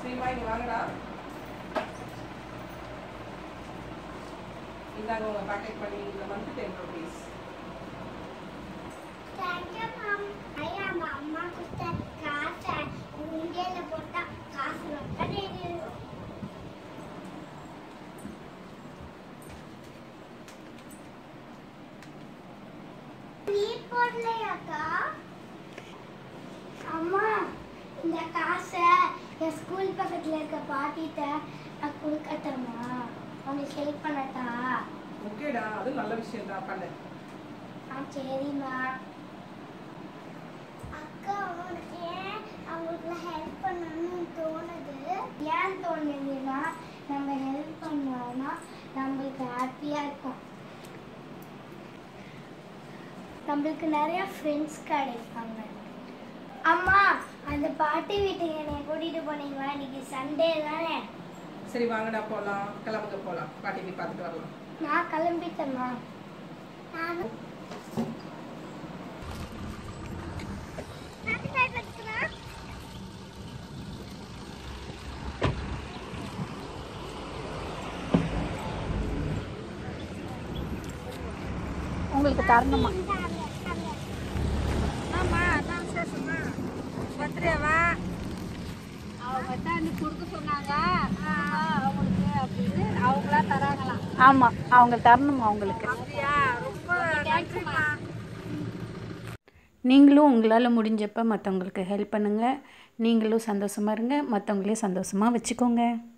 ஸ்ரீமா இங்கே வாங்கடா. இந்தாங்க உங்கள் பேக்கெட் பண்ணி இந்த மந்த் 10 rupees. Thank you ma'am. ஐயா அம்மா கொடுத்த காசை உண்டியல்ல போட்டா காசு ரொம்ப தெரியும். நீ போடலையாக்கா? அம்மா இந்த காசை என் ஸ்கூல் பக்கத்தில் இருக்க பாட்டிகிட்ட நான் கொடுக்கட்டம்மா, அவங்களுக்கு ஹெல்ப் பண்ணட்டா? ஓகேடா, அது நல்ல விஷயம் தான், பண்ணு. சரிம்மா. அக்கா அவனுக்கு ஏன் அவங்களுக்கு ஹெல்ப் பண்ணணும்னு தோணுது? ஏன் தோணுதுன்னா நம்ம ஹெல்ப் பண்ணோம்னா நம்மளுக்கு ஹாப்பியாக இருக்கும், நம்மளுக்கு நிறைய ஃப்ரெண்ட்ஸ் கிடைப்பாங்க. அம்மா அந்த பாட்டி வீட்டுக்கு என்னை கூட்டிகிட்டு போனீங்களா? இன்னைக்கு சண்டே தானே. சரி வாங்கடா போகலாம், கிளம்புங்க போகலாம், பாட்டி போய் பார்த்துட்டு வரலாம். நான் கிளம்பிட்டேம்மா. நானும் உங்களுக்கு தரணுமா? ஆமா நான் சேஷமா பர்த்டேவா அவங்க தான் நீ கொடுக்க சொன்னாங்க அவங்களுக்கு அப்படின்னு அவங்களா தராங்களாம். ஆமாம், அவங்க தரணுமா உங்களுக்கு? அப்படியா? ரொம்ப தேங்க்ஸ்மா. நீங்களும் உங்களால் முடிஞ்சப்போ மற்றவங்களுக்கு ஹெல்ப் பண்ணுங்கள். நீங்களும் சந்தோஷமாக இருங்க, மற்றவங்களையும் சந்தோஷமாக வச்சுக்கோங்க.